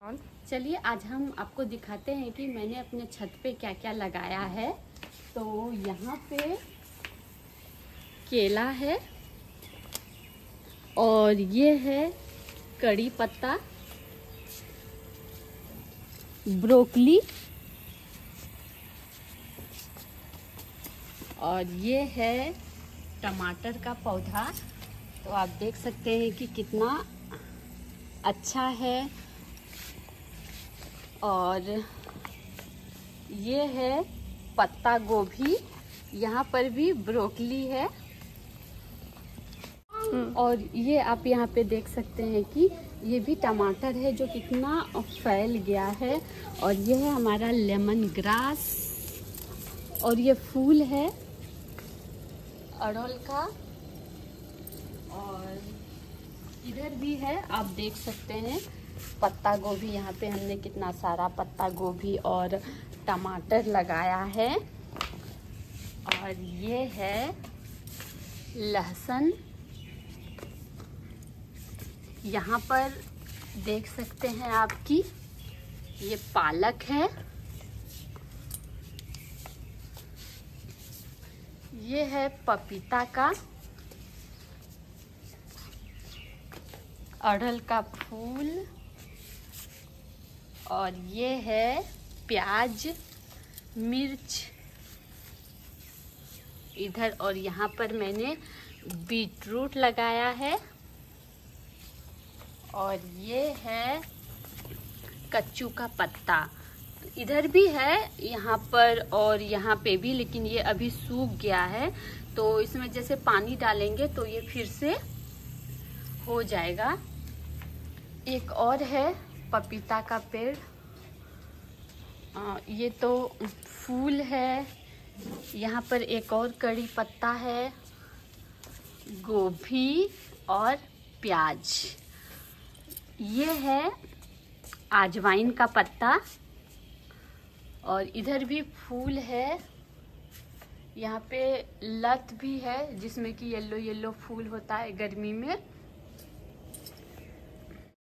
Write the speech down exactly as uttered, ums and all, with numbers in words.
चलिए आज हम आपको दिखाते हैं कि मैंने अपने छत पे क्या क्या लगाया है। तो यहाँ पे केला है और ये है कड़ी पत्ता, ब्रोकली और ये है टमाटर का पौधा। तो आप देख सकते हैं कि कितना अच्छा है। और ये है पत्ता गोभी, यहाँ पर भी ब्रोकली है। और ये आप यहाँ पे देख सकते हैं कि ये भी टमाटर है जो कितना फैल गया है। और ये है हमारा लेमन ग्रास और ये फूल है अड़हुल का। और इधर भी है, आप देख सकते हैं पत्ता गोभी। यहाँ पे हमने कितना सारा पत्ता गोभी और टमाटर लगाया है। और ये है लहसुन, यहाँ पर देख सकते हैं आपकी ये पालक है। ये है पपीता का, अड़हुल का फूल और ये है प्याज, मिर्च इधर। और यहाँ पर मैंने बीटरूट लगाया है। और ये है कच्चू का पत्ता, इधर भी है यहाँ पर और यहाँ पे भी, लेकिन ये अभी सूख गया है। तो इसमें जैसे पानी डालेंगे तो ये फिर से हो जाएगा। एक और है पपीता का पेड़, आ, ये तो फूल है। यहाँ पर एक और कड़ी पत्ता है, गोभी और प्याज। ये है अजवाइन का पत्ता और इधर भी फूल है। यहाँ पे लत भी है जिसमें कि येलो येलो फूल होता है गर्मी में।